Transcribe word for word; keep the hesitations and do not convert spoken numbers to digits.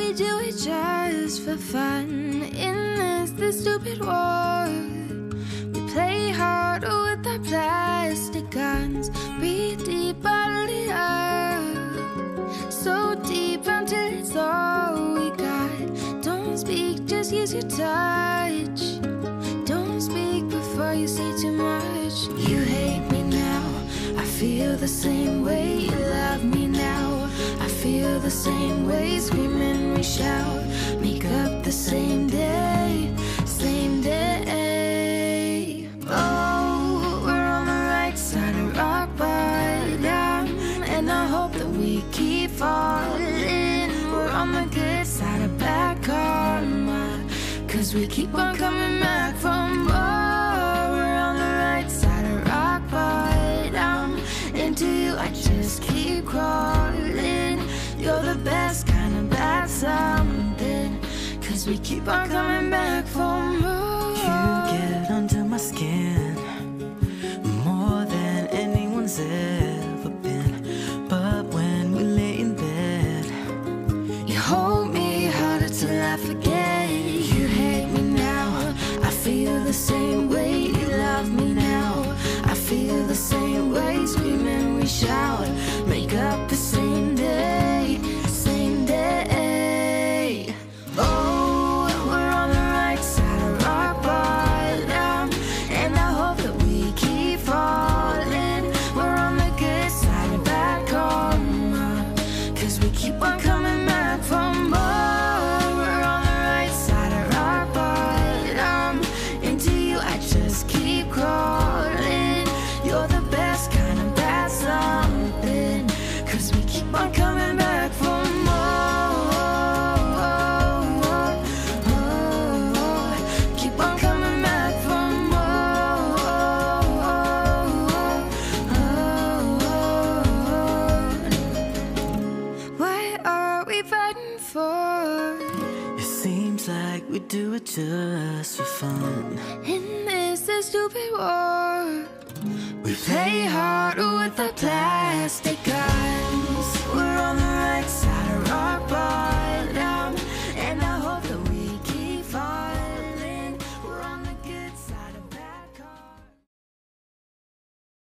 we do it just for fun. In this, this stupid war, we play hard with our plastic guns. Breathe deep, bottle it up, so deep until it's all we got. Don't speak, just use your touch. Don't speak before you say too much. You hate me now, I feel the same way. You love me now, I feel the same way. Screaming, we shout, make up the same day, same day. Oh, we're on the right side of rock bottom, and I hope that we keep falling. We're on the good side of bad karma, cause we keep on coming back for more. We're on the right side of rock bottom, into you I just keep crawling. You're the best kind of bad something, cause we keep on coming back for more. You get under my skin more than anyone's ever been. But when we lay in bed, you hold me harder till I forget. You hate me now, I feel the same way. You love me now, I feel the same way. Screaming, we shout, make up the same day, same day. Oh, we're on the right side of rock bottom, and I hope that we keep falling. We're on the good side of bad karma, cause we keep on coming back for more. We're on the right side of rock bottom, into you I just keep crawling. You're the best kind of bad something, cause we keep on coming back for more. Keep on coming back for more. What are we fighting for? it seems like we do it just for fun. In this, this stupid war, we play hard with our plastic guns. We're on the right side of rock bottom.